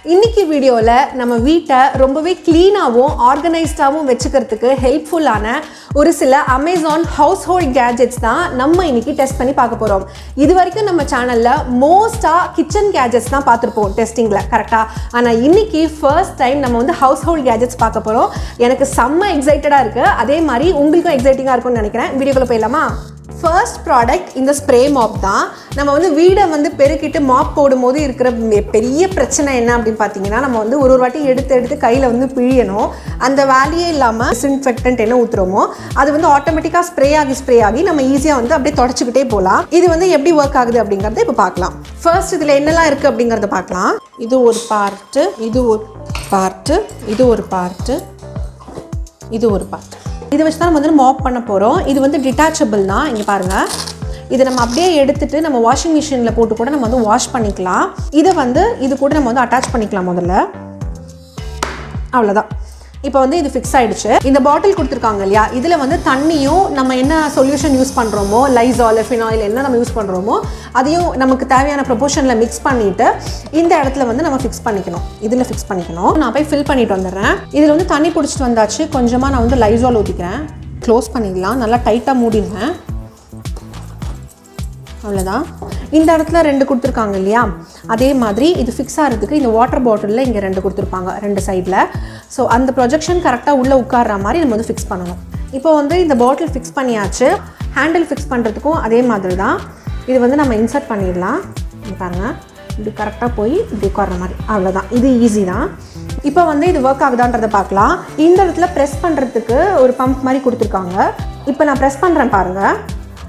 இன்னைக்கு வீடியோல நம்ம வீட்டை ரொம்பவே க்ளீனாவும் ஆர்கனைஸ்டாவும் வெச்சுக்கிறதுக்கு ஹெல்ப்ஃபுல்லான ஒரு சில Amazon household gadgets தான் நம்ம இன்னைக்கு டெஸ்ட் பண்ணி பார்க்க போறோம். இதுவரைக்கும் நம்ம சேனல்ல மோஸ்டா கிச்சன் gadgets தான் பார்த்திருப்போம் டெஸ்டிங்ல கரெக்ட்டா. ஆனா இன்னைக்கு ஃபர்ஸ்ட் டைம் நம்ம வந்து household gadgets பார்க்க போறோம். எனக்கு செம்ம எக்ஸைட்டடா இருக்கு. அதே மாதிரி உங்களுக்கும் எக்ஸைட்டிங்கா இருக்கும்னு நினைக்கிறேன். வீடியோக்குள்ள போயிடலாமா? ஃபர்ஸ்ட் ப்ராடக்ட் இந்த ஸ்ப்ரே மாப் தான். நம்ம வந்து வீடை வந்து பெருக்கிட்டு மாப் போடும்போது இருக்கிற பெரிய பிரச்சனை என்ன அப்படின்னு பார்த்தீங்கன்னா, நம்ம வந்து ஒரு வாட்டி எடுத்து கையில் வந்து பிழியணும். அந்த வேலையே இல்லாமல் டிஸ்இன்ஃபெக்டன்ட் என்ன ஊற்றுறோமோ அது வந்து ஆட்டோமேட்டிக்காக ஸ்ப்ரே ஆகி நம்ம ஈஸியாக வந்து அப்படியே தொடச்சிக்கிட்டே போகலாம். இது வந்து எப்படி ஒர்க் ஆகுது அப்படிங்கிறத இப்போ பார்க்கலாம். ஃபர்ஸ்ட் இதில் என்னெல்லாம் இருக்குது அப்படிங்கிறத பார்க்கலாம். இது ஒரு பார்ட்டு, இது ஒரு பார்ட்டு, இது ஒரு பார்ட்டு, இது ஒரு பார்ட். இதை வச்சு தான் நம்ம வந்து மாப் பண்ண போகிறோம். இது வந்து டிட்டாச்சபிள் தான். இங்கே பாருங்கள், இதை நம்ம அப்படியே எடுத்துகிட்டு நம்ம வாஷிங் மிஷினில் போட்டு கூட நம்ம வந்து வாஷ் பண்ணிக்கலாம். இதை வந்து இது கூட நம்ம வந்து அட்டாச் பண்ணிக்கலாம் முதல்ல. அவ்வளோதான். இப்போ வந்து இது ஃபிக்ஸ் ஆகிடுச்சு. இந்த பாட்டில் கொடுத்துருக்காங்க இல்லையா, இதில் வந்து தண்ணியும் நம்ம என்ன சொல்யூஷன் யூஸ் பண்ணுறோமோ, லைசால் ஃபினாயில் என்ன நம்ம யூஸ் பண்ணுறோமோ அதையும் நமக்கு தேவையான ப்ரொபோர்ஷனில் மிக்ஸ் பண்ணிவிட்டு இந்த இடத்துல வந்து நம்ம ஃபிக்ஸ் பண்ணிக்கணும். இதில் ஃபிக்ஸ் பண்ணிக்கணும். நான் போய் ஃபில் பண்ணிட்டு வந்துடுறேன். இதில் வந்து தண்ணி பிடிச்சிட்டு வந்தாச்சு. கொஞ்சமாக நான் வந்து லைசால் ஊற்றிக்கிறேன். க்ளோஸ் பண்ணிடலாம். நல்லா டைட்டாக மூடிடுவேன். அவ்வளோதான். இந்த இடத்துல 2 கொடுத்துருக்காங்க இல்லையா, அதே மாதிரி இது ஃபிக்ஸ் ஆகிறதுக்கு இந்த வாட்டர் பாட்டிலில் இங்கே 2 கொடுத்துருப்பாங்க 2 சைடில். ஸோ அந்த ப்ரொஜெக்ஷன் கரெக்டாக உள்ளே உட்கார்ற மாதிரி நம்ம வந்து ஃபிக்ஸ் பண்ணணும். இப்போ வந்து இந்த பாட்டில் ஃபிக்ஸ் பண்ணியாச்சு. ஹேண்டில் ஃபிக்ஸ் பண்ணுறதுக்கும் அதே மாதிரி தான். இது வந்து நம்ம இன்சர்ட் பண்ணிடலாம். பாருங்கள், இப்படி கரெக்டாக போய் இப்படி உட்கார்ற மாதிரி. அவ்வளோதான். இது ஈஸி தான். இப்போ வந்து இது ஒர்க் ஆகுதான்றதை பார்க்கலாம். இந்த இடத்துல ப்ரெஸ் பண்ணுறதுக்கு ஒரு பம்ப் மாதிரி கொடுத்துருக்காங்க. இப்போ நான் ப்ரெஸ் பண்ணுறேன் பாருங்கள்.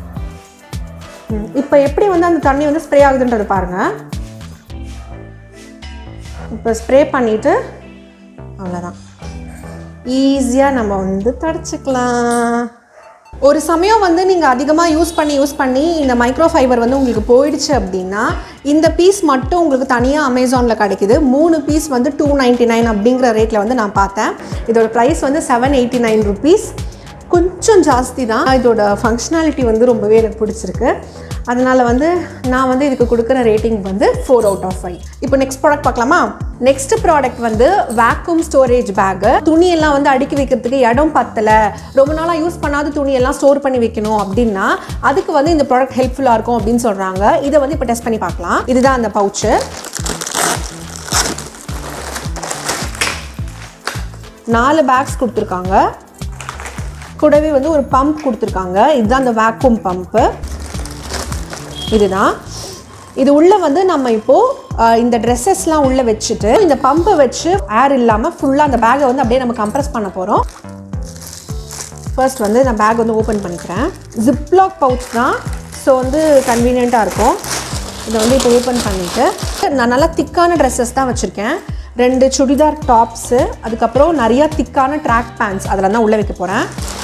இப்போ எப்படி வந்து அந்த தண்ணி வந்து ஸ்ப்ரே ஆகுதுன்றது பாருங்கள். இப்போ ஸ்ப்ரே பண்ணிவிட்டு அவ்வளோதான், ஈஸியாக நம்ம வந்து தொடச்சிக்கலாம். ஒரு சமயம் வந்து நீங்கள் அதிகமாக யூஸ் பண்ணி இந்த மைக்ரோஃபைபர் வந்து உங்களுக்கு போயிடுச்சு அப்படின்னா இந்த பீஸ் மட்டும் உங்களுக்கு தனியாக அமேசானில் கிடைக்குது. 3 பீஸ் வந்து 299 அப்படிங்கிற ரேட்டில் வந்து நான் பார்த்தேன். இதோட ப்ரைஸ் வந்து 789 ருபீஸ். கொஞ்சம் ஜாஸ்தி தான். இதோட ஃபங்க்ஷனாலிட்டி வந்து ரொம்பவே எனக்கு பிடிச்சிருக்கு. அதனால் வந்து நான் வந்து இதுக்கு கொடுக்குற ரேட்டிங் வந்து 4 out of 5. இப்போ நெக்ஸ்ட் ப்ராடக்ட் பார்க்கலாமா? நெக்ஸ்ட் ப்ராடக்ட் வந்து வேக்யூம் ஸ்டோரேஜ் பேக்கு. துணியெல்லாம் வந்து அடுக்கி வைக்கிறதுக்கு இடம் பத்தலை, ரொம்ப நாளாக யூஸ் பண்ணாத துணியெல்லாம் ஸ்டோர் பண்ணி வைக்கணும் அப்படின்னா அதுக்கு வந்து இந்த ப்ராடக்ட் ஹெல்ப்ஃபுல்லாக இருக்கும் அப்படின்னு சொல்கிறாங்க. இதை வந்து இப்போ டெஸ்ட் பண்ணி பார்க்கலாம். இதுதான் அந்த பவுச்சு. 4 பேக்ஸ் கொடுத்துருக்காங்க. கூடவே வந்து ஒரு பம்ப் கொடுத்துருக்காங்க. இதுதான் அந்த வேக்யூம் பம்ப்பு. இதுதான். இது உள்ளே வந்து நம்ம இப்போது இந்த ட்ரெஸ்ஸஸ்லாம் உள்ளே வச்சுட்டு இந்த பம்பை வச்சு ஏர் இல்லாமல் ஃபுல்லாக அந்த பேக்கை வந்து அப்படியே நம்ம கம்ப்ரெஸ் பண்ண போகிறோம். ஃபர்ஸ்ட் வந்து நான் பேக் வந்து ஓப்பன் பண்ணிக்கிறேன். ஜிப்லாக் பவுச் தான், ஸோ வந்து கன்வீனியண்ட்டாக இருக்கும். இதை வந்து இப்போ ஓப்பன் பண்ணிவிட்டு நான் நல்லா திக்கான ட்ரெஸ்ஸஸ் தான் வச்சுருக்கேன். 2 சுடிதார் டாப்ஸு, அதுக்கப்புறம் நிறையா திக்கான ட்ராக் பேண்ட்ஸ் அதெல்லாம் தான் உள்ளே வைக்க போகிறேன்.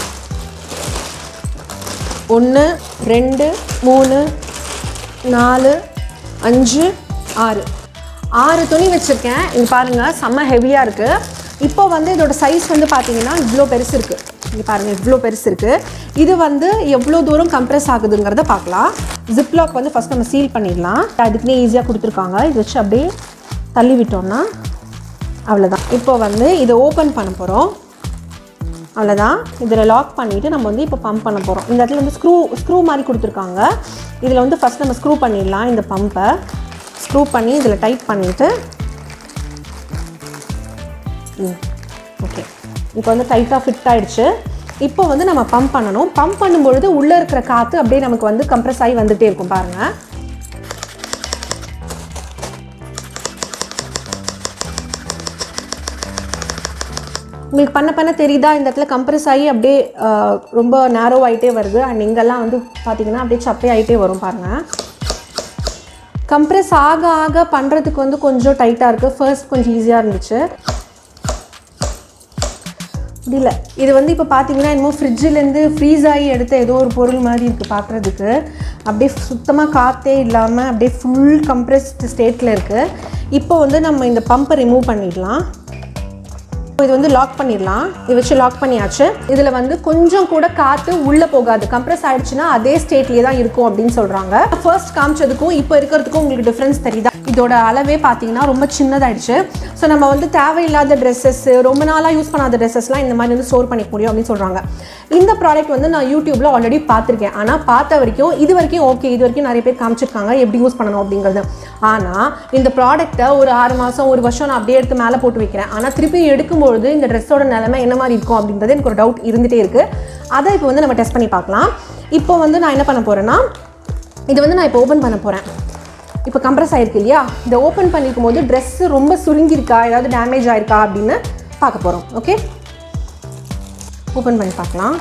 1 2 3 4 5 6 துணி வச்சுருக்கேன். இது பாருங்கள், செம்ம ஹெவியாக இருக்குது. இப்போ வந்து இதோட சைஸ் வந்து பார்த்தீங்கன்னா இவ்வளோ பெருசு இருக்குது. இங்கே பாருங்கள், இவ்வளோ பெருசு இருக்குது. இது வந்து எவ்வளோ தூரம் கம்ப்ரெஸ் ஆகுதுங்கிறத பார்க்கலாம். ஜிப்லாக் வந்து ஃபஸ்ட் நம்ம சீல் பண்ணிடலாம். அதுக்குன்னே ஈஸியாக கொடுத்துருக்காங்க. இது வச்சு அப்படியே தள்ளி விட்டோம்னா அவ்வளோதான். இப்போ வந்து இதை ஓப்பன் பண்ண போகிறோம். அவ்வளோதான். இதில் லாக் பண்ணிவிட்டு நம்ம வந்து இப்போ பம்ப் பண்ண போகிறோம். இந்த இடத்துல வந்து ஸ்க்ரூ மாதிரி கொடுத்துருக்காங்க. இதில் வந்து ஃபஸ்ட் நம்ம ஸ்க்ரூ பண்ணிடலாம். இந்த பம்பை ஸ்க்ரூ பண்ணி இதில் டைட் பண்ணிவிட்டு ஓகே, இப்போ வந்து டைட்டாக ஃபிட் ஆகிடுச்சு. இப்போ வந்து நம்ம பம்ப் பண்ணணும். பம்ப் பண்ணும்பொழுது உள்ளே இருக்கிற காற்று அப்படியே நமக்கு வந்து கம்ப்ரெஸ் ஆகி வந்துகிட்டே இருக்கும் பாருங்கள். உங்களுக்கு பண்ண தெரியுதா? இந்த இடத்துல கம்ப்ரெஸ் ஆகி அப்படியே ரொம்ப நேரோ ஆகிட்டே வருது. அண்ட் இங்கெல்லாம் வந்து பார்த்திங்கன்னா அப்படியே சப்பை ஆகிட்டே வரும் பாருங்கள். கம்ப்ரெஸ் ஆக பண்ணுறதுக்கு வந்து கொஞ்சம் டைட்டாக இருக்குது. ஃபர்ஸ்ட் கொஞ்சம் ஈஸியாக இருந்துச்சு. முடியல. இது வந்து இப்போ பார்த்தீங்கன்னா இன்னும் ஃப்ரிட்ஜிலேருந்து ஃப்ரீஸ் ஆகி எடுத்த ஏதோ ஒரு பொருள் மாதிரி இருக்குது பார்க்குறதுக்கு. அப்படியே சுத்தமாக காற்றே இல்லாமல் அப்படியே ஃபுல் கம்ப்ரெஸ்டு ஸ்டேட்டில் இருக்குது. இப்போ வந்து நம்ம இந்த பம்பை ரிமூவ் பண்ணிடலாம். இது வந்து லாக் பண்ணிடலாம். இது வச்சு லாக் பண்ணியாச்சு. இதில் வந்து கொஞ்சம் கூட காற்று உள்ளே போகாது. கம்ப்ரெஸ் ஆகிடுச்சுன்னா அதே ஸ்டேட்லேயே தான் இருக்கும் அப்படின்னு சொல்கிறாங்க. ஃபர்ஸ்ட் காமிச்சதுக்கும் இப்போ இருக்கிறதுக்கும் உங்களுக்கு டிஃப்ரென்ஸ் தெரியுதா? இதோட அளவே பார்த்தீங்கன்னா ரொம்ப சின்னதாகிடுச்சு. ஸோ நம்ம வந்து தேவையில்லாத ட்ரெஸ்ஸஸ், ரொம்ப நாளாக யூஸ் பண்ணாத ட்ரெஸ்ஸஸ்லாம் இந்த மாதிரி வந்து ஸ்டோர் பண்ணிக்க முடியும் அப்படின்னு சொல்கிறாங்க. இந்த ப்ராடக்ட் வந்து நான் யூடியூப்பில் ஆல்ரெடி பார்த்துருக்கேன். ஆனால் பார்த்த வரைக்கும் இது வரைக்கும் ஓகே, இது வரைக்கும் நிறைய பேர் காமிச்சிருக்காங்க எப்படி யூஸ் பண்ணணும் அப்படிங்கிறது. ஆனால் இந்த ப்ராடக்ட்டை ஒரு 6 மாதம் 1 வருஷம் நான் அப்படியே எடுத்து மேலே போட்டு வைக்கிறேன். ஆனால் திருப்பி எடுக்கும்பொழுது இந்த ட்ரெஸ்ஸோட நிலைமை என்ன மாதிரி இருக்கும் அப்படின்றது எனக்கு ஒரு டவுட் இருந்துகிட்டே இருக்குது. அதை இப்போ வந்து நம்ம டெஸ்ட் பண்ணி பார்க்கலாம். இப்போ வந்து நான் என்ன பண்ண போகிறேன்னா, இது வந்து நான் இப்போ ஓப்பன் பண்ண போகிறேன். இப்போ கம்ப்ரெஸ் ஆகிருக்கு இல்லையா? இதை ஓப்பன் பண்ணியிருக்கும் போது ட்ரெஸ்ஸு ரொம்ப சுருங்கியிருக்கா, ஏதாவது டேமேஜ் ஆயிருக்கா அப்படின்னு பார்க்க போகிறோம். ஓகே, ஓப்பன் பண்ணி பார்க்கலாம்.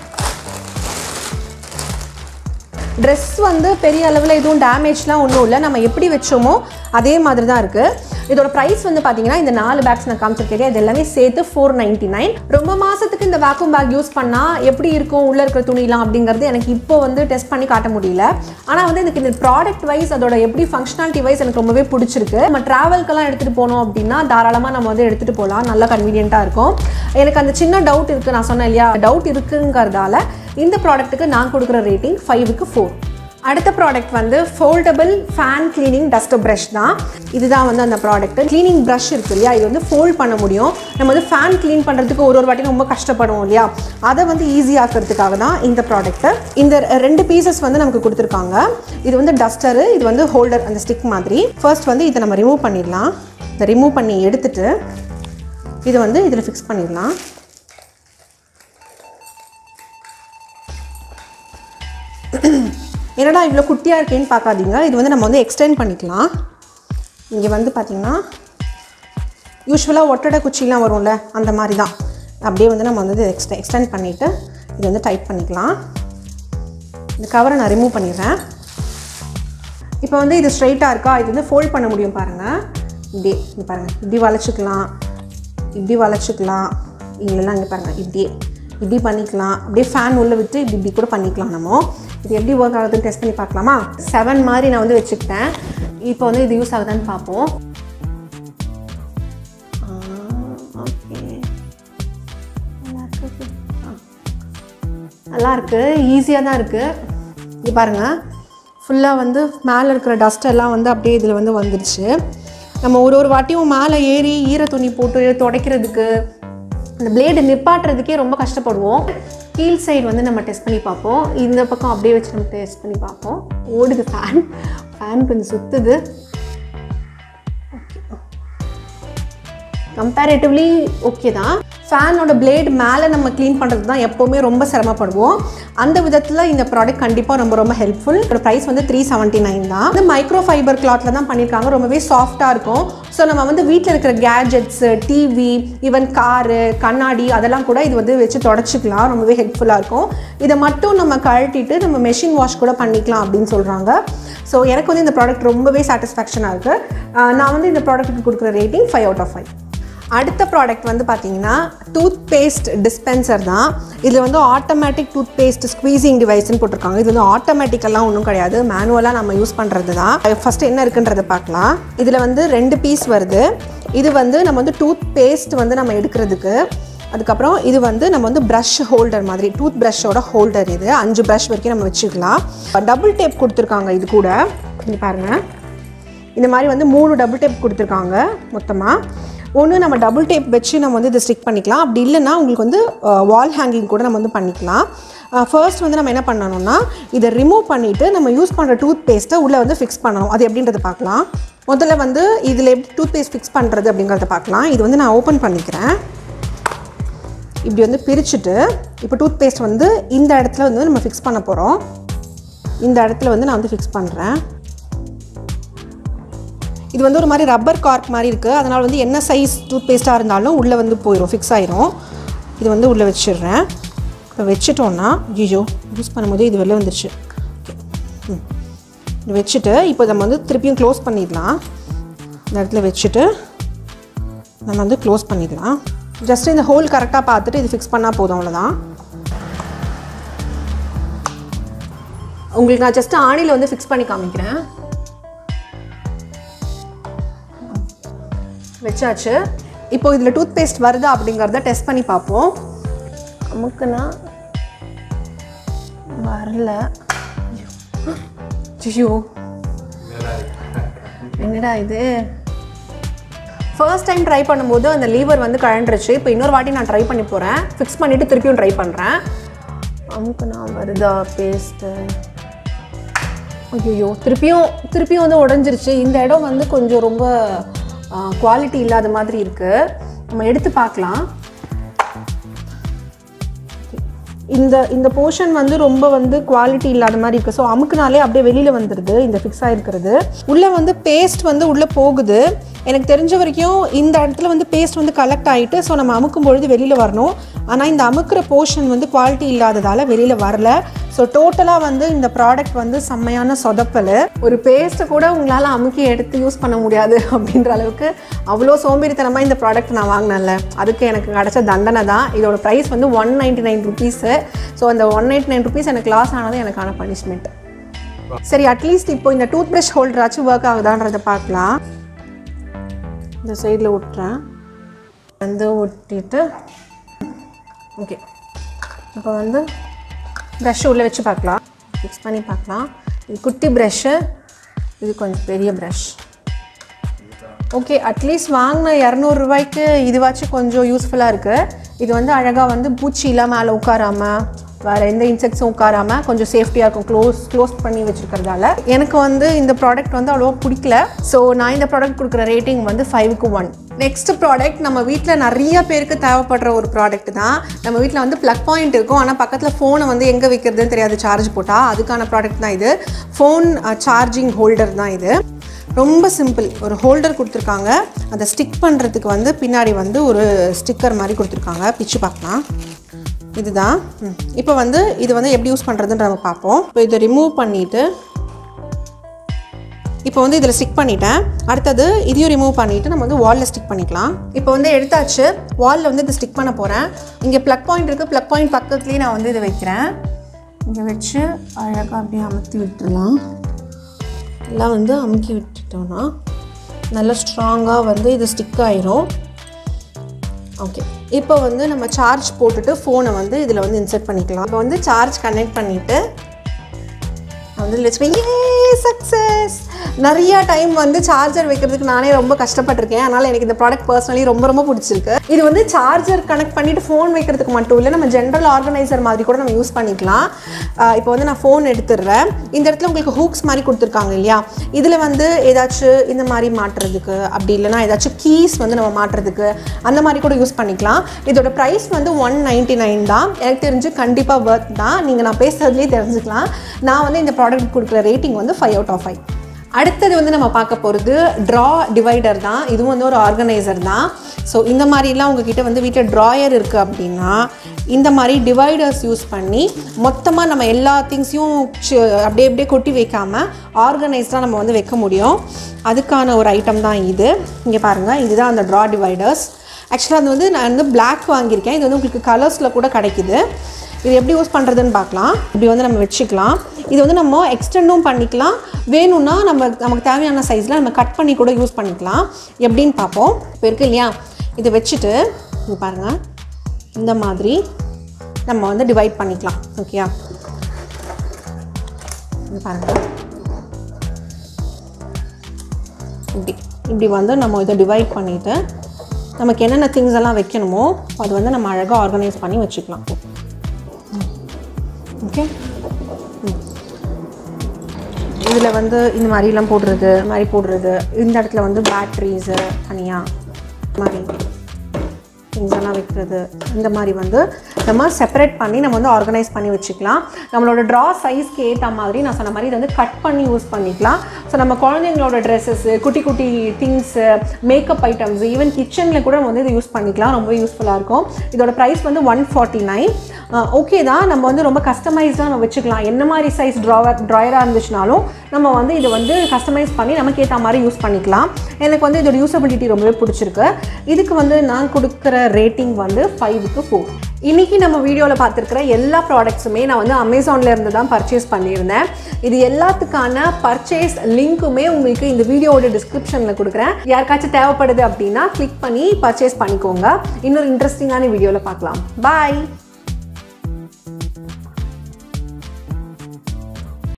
ட்ரெஸ் வந்து பெரிய அளவில் எதுவும் டேமேஜ்லாம் ஒன்றும் இல்லை. நம்ம எப்படி வச்சோமோ அதே மாதிரி தான் இருக்குது. இதோட ப்ரைஸ் வந்து பார்த்தீங்கன்னா இந்த 4 பேக்ஸ் நான் காமிச்சிருக்கேன். இது எல்லாமே சேர்த்து 499. ரொம்ப மாதத்துக்கு இந்த வேக்யூம் பேக் யூஸ் பண்ணால் எப்படி இருக்கும் உள்ளே இருக்கிற துணிலாம் அப்படிங்கிறது எனக்கு இப்போ வந்து டெஸ்ட் பண்ணி காட்ட முடியல. ஆனால் வந்து எனக்கு இந்த ப்ராடக்ட் வைஸ் அதோட எப்படி ஃபங்க்ஷனாலிட்டி வைஸ் எனக்கு ரொம்பவே பிடிச்சிருக்கு. நம்ம ட்ராவல்க்கெல்லாம் எடுத்துகிட்டு போனோம் அப்படின்னா தாராளமாக நம்ம வந்து எடுத்துகிட்டு போகலாம். நல்லா கன்வீனியண்ட்டாக இருக்கும். எனக்கு அந்த சின்ன டவுட் இருக்குது, நான் சொன்னேன் இல்லையா, டவுட் இருக்குங்கிறதால இந்த ப்ராடக்ட்டுக்கு நான் கொடுக்குற ரேட்டிங் 5க்கு 4. அடுத்த ப்ராடக்ட் வந்து foldable fan cleaning duster brush தான். இதுதான் வந்து அந்த ப்ராடக்ட். கிளீனிங் ப்ரஷ் இருக்குது இல்லையா, இது வந்து ஃபோல்ட் பண்ண முடியும். நம்ம வந்து ஃபேன் க்ளீன் பண்ணுறதுக்கு ஒரு வாட்டி ரொம்ப கஷ்டப்படுவோம் இல்லையா, அதை வந்து ஈஸியாக்கிறதுக்காக தான் இந்த ப்ராடக்ட்டு. இந்த 2 பீசஸ் வந்து நமக்கு கொடுத்துருக்காங்க. இது வந்து டஸ்டரு, இது வந்து ஹோல்டர், அந்த ஸ்டிக் மாதிரி. ஃபர்ஸ்ட் வந்து இதை நம்ம ரிமூவ் பண்ணிடலாம். இதை ரிமூவ் பண்ணி எடுத்துட்டு இது வந்து இதில் ஃபிக்ஸ் பண்ணிடலாம். என்னடா இவ்வளோ குட்டியாக இருக்கேன்னு பார்க்காதீங்க. இது வந்து நம்ம வந்து எக்ஸ்டெண்ட் பண்ணிக்கலாம். இங்கே வந்து பார்த்திங்கன்னா யூஸ்வலாக ஒட்டடை குச்சிலாம் வரும்ல, அந்த மாதிரி தான். அப்படியே வந்து நம்ம வந்து எக்ஸ்டெண்ட் பண்ணிவிட்டு இது வந்து டைட் பண்ணிக்கலாம். இந்த கவரை நான் ரிமூவ் பண்ணிடுறேன். இப்போ வந்து இது ஸ்ட்ரைட்டாக இருக்கா, இது வந்து ஃபோல்ட் பண்ண முடியும் பாருங்கள். இப்படியே இங்கே பாருங்கள், இப்படி வளைச்சிக்கலாம், இப்படி வளைச்சிக்கலாம். இல்லைன்னா இங்கே பாருங்கள், இப்படி பண்ணிக்கலாம். அப்படியே ஃபேன் உள்ளே விட்டு இப்படி கூட பண்ணிக்கலாம். நம்ம இது எப்படி ஒர்க் ஆகுதுன்னு டெஸ்ட் பண்ணி பார்க்கலாமா? 7 மாதிரி நான் வந்து வச்சுக்கிட்டேன். இப்போ வந்து இது யூஸ் ஆகுதான்னு பார்ப்போம். ஓகே, நல்லாயிருக்கு, ஈஸியாக தான் இருக்குது. இது பாருங்கள், ஃபுல்லாக வந்து மேலே இருக்கிற டஸ்டெல்லாம் வந்து அப்படியே இதில் வந்து வந்துடுச்சு. நம்ம ஒரு வாட்டியும் மேலே ஏறி ஈர துணி போட்டு துடைக்கிறதுக்கு, அந்த பிளேடு நிப்பாட்டுறதுக்கே ரொம்ப கஷ்டப்படுவோம். கீழ் சைடு வந்து நம்ம டெஸ்ட் பண்ணி பார்ப்போம். இந்த பக்கம் அப்படியே வச்சு நம்ம டெஸ்ட் பண்ணி பார்ப்போம். ஓடுது ஃபேன் கொஞ்சம் சுற்றுது. கம்பேரேட்டிவ்லி ஓகே தான். ஃபேனோட பிளேட் மேலே நம்ம க்ளீன் பண்ணுறது தான் எப்போவுமே ரொம்ப சிரமப்படுவோம். அந்த விதத்தில் இந்த ப்ராடக்ட் கண்டிப்பாக ரொம்ப ஹெல்ப்ஃபுல். இதோட ப்ரைஸ் வந்து 379 தான். இது மைக்ரோஃபைபர் கிளாத்தில் தான் பண்ணியிருக்காங்க. ரொம்பவே சாஃப்டாக இருக்கும். ஸோ நம்ம வந்து வீட்டில் இருக்கிற கேஜெட்ஸு, டிவி, ஈவன் காரு, கண்ணாடி அதெல்லாம் கூட இது வந்து வச்சு தொடச்சிக்கலாம். ரொம்பவே ஹெல்ப்ஃபுல்லாக இருக்கும். இதை மட்டும் நம்ம கழட்டிட்டு நம்ம மெஷின் வாஷ் கூட பண்ணிக்கலாம் அப்படின்னு சொல்கிறாங்க. ஸோ எனக்கு வந்து இந்த ப்ராடக்ட் ரொம்பவே சாட்டிஸ்ஃபேக்ஷனாக இருக்குது. நான் வந்து இந்த ப்ராடக்ட்டுக்கு கொடுக்குற ரேட்டிங் 5 out of 5. அடுத்த ப்ராடக்ட் வந்து பார்த்தீங்கன்னா டூத்பேஸ்ட் டிஸ்பென்சர் தான். இதில் வந்து ஆட்டோமேட்டிக் டூத்பேஸ்ட் ஸ்குவீசிங் டிவைஸ்ன்னு போட்டிருக்காங்க. இது வந்து ஆட்டோமேட்டிக்கெல்லாம் ஒன்றும் கிடையாது, மேனுவலாக நம்ம யூஸ் பண்ணுறது தான். ஃபஸ்ட்டு என்ன இருக்குன்றதை பார்க்கலாம். இதில் வந்து 2 பீஸ் வருது. இது வந்து நம்ம வந்து டூத்பேஸ்ட் வந்து நம்ம எடுக்கிறதுக்கு. அதுக்கப்புறம் இது வந்து நம்ம வந்து ப்ரஷ் ஹோல்டர் மாதிரி, டூத் ப்ரஷ்ஷோட ஹோல்டர். இது 5 ப்ரஷ் வரைக்கும் நம்ம வச்சுக்கலாம். டபுள் டேப் கொடுத்துருக்காங்க. இது கூட இது பாருங்கள், இந்த மாதிரி வந்து 3 டபுள் டேப் கொடுத்துருக்காங்க மொத்தமாக. ஒன்று நம்ம டபுள் டேப் வச்சு நம்ம வந்து இதை ஸ்டிக் பண்ணிக்கலாம். அப்படி இல்லைன்னா உங்களுக்கு வந்து வால் ஹேங்கிங் கூட நம்ம வந்து பண்ணிக்கலாம். ஃபர்ஸ்ட் வந்து நம்ம என்ன பண்ணணும்னா, இதை ரிமூவ் பண்ணிவிட்டு நம்ம யூஸ் பண்ணுற டூத் பேஸ்ட்டை உள்ளே வந்து ஃபிக்ஸ் பண்ணணும். அது எப்படின்றத பார்க்கலாம். முதல்ல வந்து இதில் எப்படி டூத் பேஸ்ட் ஃபிக்ஸ் பண்ணுறது அப்படிங்கிறத பார்க்கலாம். இது வந்து நான் ஓப்பன் பண்ணிக்கிறேன். இப்படி வந்து பிரிச்சுட்டு இப்போ டூத் பேஸ்ட் வந்து இந்த இடத்துல வந்து நம்ம ஃபிக்ஸ் பண்ண போகிறோம். இந்த இடத்துல வந்து நான் வந்து ஃபிக்ஸ் பண்ணுறேன். இது வந்து ஒரு மாதிரி ரப்பர் கார்க் மாதிரி இருக்குது. அதனால் வந்து என்ன சைஸ் டூத் பேஸ்ட்டாக இருந்தாலும் உள்ளே வந்து போயிடும், ஃபிக்ஸ் ஆயிரும். இது வந்து உள்ளே வச்சிடுறேன். இப்போ வச்சுட்டோன்னா ஐயோ யூஸ் பண்ணும்போது இது வெளில வந்துடுச்சு. இது வச்சுட்டு இப்போ நம்ம வந்து திருப்பியும் க்ளோஸ் பண்ணிடலாம். இந்த இடத்துல வச்சுட்டு நம்ம வந்து க்ளோஸ் பண்ணிடலாம். ஜஸ்ட் இந்த ஹோல் கரெக்டாக பார்த்துட்டு இது ஃபிக்ஸ் பண்ணால் போதும், அவ்வளோதான். உங்களுக்கு நான் ஜஸ்ட் ஆணியில் வந்து ஃபிக்ஸ் பண்ணி காமிக்கிறேன். வச்சாச்சு. இப்போ இதில் டூத் பேஸ்ட் வருதா அப்படிங்கிறத டெஸ்ட் பண்ணி பார்ப்போம். அமுக்குனா வரல. ஐயோ என்னடா இது. ஃபர்ஸ்ட் டைம் ட்ரை பண்ணும்போது அந்த லீவர் வந்து கழண்டுருச்சு. இப்போ இன்னொரு வாட்டி நான் ட்ரை பண்ணி போகிறேன். ஃபிக்ஸ் பண்ணிவிட்டு திருப்பியும் ட்ரை பண்ணுறேன். அமுக்குனா வருதா பேஸ்ட்டு. ஐயோ திருப்பியும் வந்து உடஞ்சிருச்சு. இந்த இடம் வந்து கொஞ்சம் ரொம்ப குவாலிட்டி இல்லாத மாதிரி இருக்குது. நம்ம எடுத்து பார்க்கலாம். இந்த போர்ஷன் வந்து ரொம்ப வந்து குவாலிட்டி இல்லாத மாதிரி இருக்குது. ஸோ அமுக்குனாலே அப்படியே வெளியில் வந்துடுது இந்த ஃபிக்ஸ் ஆகிருக்கிறது. உள்ளே வந்து பேஸ்ட் வந்து உள்ளே போகுது. எனக்கு தெரிஞ்ச வரைக்கும் இந்த இடத்துல வந்து பேஸ்ட் வந்து கலெக்ட் ஆகிட்டு ஸோ நம்ம அமுக்கும் பொழுது வெளியில் வரணும். ஆனால் இந்த அமுக்கிற போர்ஷன் வந்து குவாலிட்டி இல்லாததால் வெளியில் வரல. ஸோ டோட்டலாக வந்து இந்த ப்ராடக்ட் வந்து செம்மையான சொதப்பல். ஒரு பேஸ்ட்டை கூட உங்களால் அமுக்கி எடுத்து யூஸ் பண்ண முடியாது அப்படின்ற அளவுக்கு அவ்வளோ சோம்பேறித்தனமாக இந்த ப்ராடக்ட் நான் வாங்கினேன்ல, அதுக்கு எனக்கு கிடச்ச தண்டனை தான். இதோட ப்ரைஸ் வந்து 199 ருபீஸு. ஸோ அந்த 199 ருபீஸ் எனக்கு லாஸ் ஆனது எனக்கான பனிஷ்மெண்ட். சரி, அட்லீஸ்ட் இப்போ இந்த டூத் ப்ரஷ் ஹோல்டராச்சும் ஒர்க் ஆகுதான்றதை பார்க்கலாம். இந்த சைடில் ஒட்டுறேன். வந்து ஒட்டிட்டு ஓகே, இப்போ வந்து ப்ரஷ்ஷை உள்ளே வச்சு பார்க்கலாம். ஃபிக்ஸ் பண்ணி பார்க்கலாம். இது குட்டி ப்ரஷ்ஷு, இது கொஞ்சம் பெரிய ப்ரஷ். ஓகே, அட்லீஸ்ட் வாங்கின 200 ரூபாய்க்கு இதுவாச்சும் கொஞ்சம் யூஸ்ஃபுல்லாக இருக்குது. இது வந்து அழகாக வந்து பூச்சிலாம் மேலே உட்காராமல் வேறு எந்த இன்செக்ட்ஸும் உட்காராமல் கொஞ்சம் சேஃப்டியாக இருக்கும் க்ளோஸ் பண்ணி வச்சுருக்கிறதால. எனக்கு வந்து இந்த ப்ராடக்ட் வந்து அவ்வளோவா பிடிக்கல. ஸோ நான் இந்த ப்ராடக்ட் கொடுக்குற ரேட்டிங் வந்து 5க்கு 1. நெக்ஸ்ட் ப்ராடக்ட் நம்ம வீட்டில் நிறைய பேருக்கு தேவைப்படுற ஒரு ப்ராடக்ட் தான். நம்ம வீட்டில் வந்து ப்ளக் பாயிண்ட் இருக்கும், ஆனால் பக்கத்தில் ஃபோனை வந்து எங்கே வைக்கிறதுன்னு தெரியாது சார்ஜ் போட்டால். அதுக்கான ப்ராடக்ட் தான் இது. ஃபோன் சார்ஜிங் ஹோல்டர் தான் இது. ரொம்ப சிம்பிள். ஒரு ஹோல்டர் கொடுத்துருக்காங்க. அதை ஸ்டிக் பண்ணுறதுக்கு வந்து பின்னாடி வந்து ஒரு ஸ்டிக்கர் மாதிரி கொடுத்துருக்காங்க. பிச்சு பார்க்கலாம். இதுதான். இப்போ வந்து இது வந்து எப்படி யூஸ் பண்ணுறதுன்னு நம்ம பார்ப்போம். இப்போ இதை ரிமூவ் பண்ணிவிட்டு இப்போ வந்து இதில் ஸ்டிக் பண்ணிட்டேன். அடுத்தது இதையும் ரிமூவ் பண்ணிவிட்டு நம்ம வந்து வாலில் ஸ்டிக் பண்ணிக்கலாம். இப்போ வந்து எடுத்தாச்சு. வாலில் வந்து இதை ஸ்டிக் பண்ண போகிறேன். இங்கே ப்ளக் பாயிண்ட் இருக்குது. ப்ளக் பாயிண்ட் பக்கத்துலேயே நான் வந்து இதை வைக்கிறேன். இங்கே வச்சு அழகாக அப்படியே அமுத்தி விட்டுடலாம். எல்லாம் வந்து அமுக்கி விட்டுட்டோன்னா நல்லா ஸ்ட்ராங்காக வந்து இது ஸ்டிக் ஆயிரும். ஓகே, இப்போ வந்து நம்ம சார்ஜ் போட்டுட்டு ஃபோனை வந்து இதில் வந்து இன்சர்ட் பண்ணிக்கலாம். இப்போ வந்து சார்ஜ் கனெக்ட் பண்ணிவிட்டு நான் வந்து இதில் வச்சுப்பேன். சக்ஸஸ். நிறையா டைம் வந்து சார்ஜர் வைக்கிறதுக்கு நானே ரொம்ப கஷ்டப்பட்டிருக்கேன். அதனால் எனக்கு இந்த ப்ராடக்ட் பர்சனலி ரொம்ப பிடிச்சிருக்கு. இது வந்து சார்ஜர் கனெக்ட் பண்ணிவிட்டு ஃபோன் வைக்கிறதுக்கு மட்டும் இல்லை, நம்ம ஜென்ரல் ஆர்கனைசர் மாதிரி கூட நம்ம யூஸ் பண்ணிக்கலாம். இப்போ வந்து நான் ஃபோன் எடுத்துடுறேன். இந்த இடத்துல உங்களுக்கு ஹூக்ஸ் மாதிரி கொடுத்துருக்காங்க இல்லையா, இதில் வந்து ஏதாச்சும் இந்த மாதிரி மாட்டுறதுக்கு, அப்படி இல்லைனா ஏதாச்சும் கீஸ் வந்து நம்ம மாட்டுறதுக்கு அந்த மாதிரி கூட யூஸ் பண்ணிக்கலாம். இதோட ப்ரைஸ் வந்து 199 தான். எனக்கு தெரிஞ்சு கண்டிப்பாக ஒர்த் தான். நீங்கள் நான் பேசுகிறதுலேயே தெரிஞ்சுக்கலாம். நான் வந்து இந்த ப்ராடக்ட் கொடுக்குற ரேட்டிங் வந்து 5 out of 5. அடுத்தது வந்து நம்ம பார்க்க போகிறது ட்ரா டிவைடர் தான். இதுவும் வந்து ஒரு ஆர்கனைசர் தான். ஸோ இந்த மாதிரிலாம் உங்ககிட்ட வந்து வீட்டில் ட்ராயர் இருக்குது அப்படின்னா இந்த மாதிரி டிவைடர்ஸ் யூஸ் பண்ணி மொத்தமாக நம்ம எல்லா திங்ஸையும் அப்படியே கொட்டி வைக்காமல் ஆர்கனைஸ்டாக நம்ம வந்து வைக்க முடியும். அதுக்கான ஒரு ஐட்டம் தான் இது. இங்கே பாருங்கள், இதுதான் அந்த ட்ரா டிவைடர்ஸ். ஆக்சுவலாக அது வந்து நான் வந்து பிளாக் வாங்கியிருக்கேன். இது வந்து உங்களுக்கு கலர்ஸில் கூட கிடைக்குது. இது எப்படி யூஸ் பண்ணுறதுன்னு பார்க்கலாம். இப்படி வந்து நம்ம வச்சுக்கலாம். இது வந்து நம்ம எக்ஸ்டெண்டும் பண்ணிக்கலாம். வேணும்னா நமக்கு தேவையான சைஸில் நம்ம கட் பண்ணி கூட யூஸ் பண்ணிக்கலாம். எப்படின்னு பார்ப்போம். இப்போ இருக்குது இல்லையா, இதை வச்சுட்டு இது பாருங்கள், இந்த மாதிரி நம்ம வந்து டிவைட் பண்ணிக்கலாம். ஓகேயா, இது பாருங்கள், இப்படி வந்து நம்ம இதை டிவைட் பண்ணிவிட்டு நமக்கு என்னென்ன திங்ஸ் எல்லாம் வைக்கணுமோ அது வந்து நம்ம அழகாக ஆர்கனைஸ் பண்ணி வச்சுக்கலாம். ஓகே, இதில் வந்து இந்த மாதிரிலாம் போடுறது, இந்த இடத்துல வந்து பேட்ரிஸு தனியாக மாதிரி திங்ஸ் எல்லாம் வைக்கிறது, இந்த மாதிரி வந்து நம்ம செப்பரேட் பண்ணி நம்ம வந்து ஆர்கனைஸ் பண்ணி வச்சுக்கலாம். நம்மளோட ட்ரா சைஸ்க்கு ஏற்ற மாதிரி நான் சொன்ன மாதிரி இதை வந்து கட் பண்ணி யூஸ் பண்ணிக்கலாம். ஸோ நம்ம குழந்தைங்களோட ட்ரெஸ்ஸஸ்ஸு, குட்டி திங்ஸு, மேக்கப் ஐட்டம்ஸு, ஈவன் கிச்சனில் கூட நம்ம வந்து இதை யூஸ் பண்ணிக்கலாம். ரொம்ப யூஸ்ஃபுல்லாக இருக்கும். இதோட ப்ரைஸ் வந்து 149. ஓகே தான். நம்ம வந்து ரொம்ப கஸ்டமைஸ்டாக நம்ம வச்சுக்கலாம். என்ன மாதிரி சைஸ் ட்ராயராக இருந்துச்சுனாலும் நம்ம வந்து இதை வந்து கஸ்டமைஸ் பண்ணி நமக்கு ஏற்ற மாதிரி யூஸ் பண்ணிக்கலாம். எனக்கு வந்து இதோட யூஸபிலிட்டி ரொம்பவே பிடிச்சிருக்கு. இதுக்கு வந்து நான் கொடுக்குற ரேட்டிங் வந்து 5க்கு 4. இன்றைக்கி நம்ம வீடியோவில் பார்த்துருக்கிற எல்லா ப்ராடக்ட்ஸுமே நான் வந்து அமேசானில் இருந்து தான் பர்ச்சேஸ் பண்ணியிருந்தேன். இது எல்லாத்துக்கான பர்ச்சேஸ் லிங்க்குமே உங்களுக்கு இந்த வீடியோவோட டிஸ்கிரிப்ஷனில் கொடுக்குறேன். யாருக்காச்சும் தேவைப்படுது அப்படின்னா கிளிக் பண்ணி பர்ச்சேஸ் பண்ணிக்கோங்க. இன்னொரு இன்ட்ரெஸ்டிங்கான வீடியோவில் பார்க்கலாம். பாய்.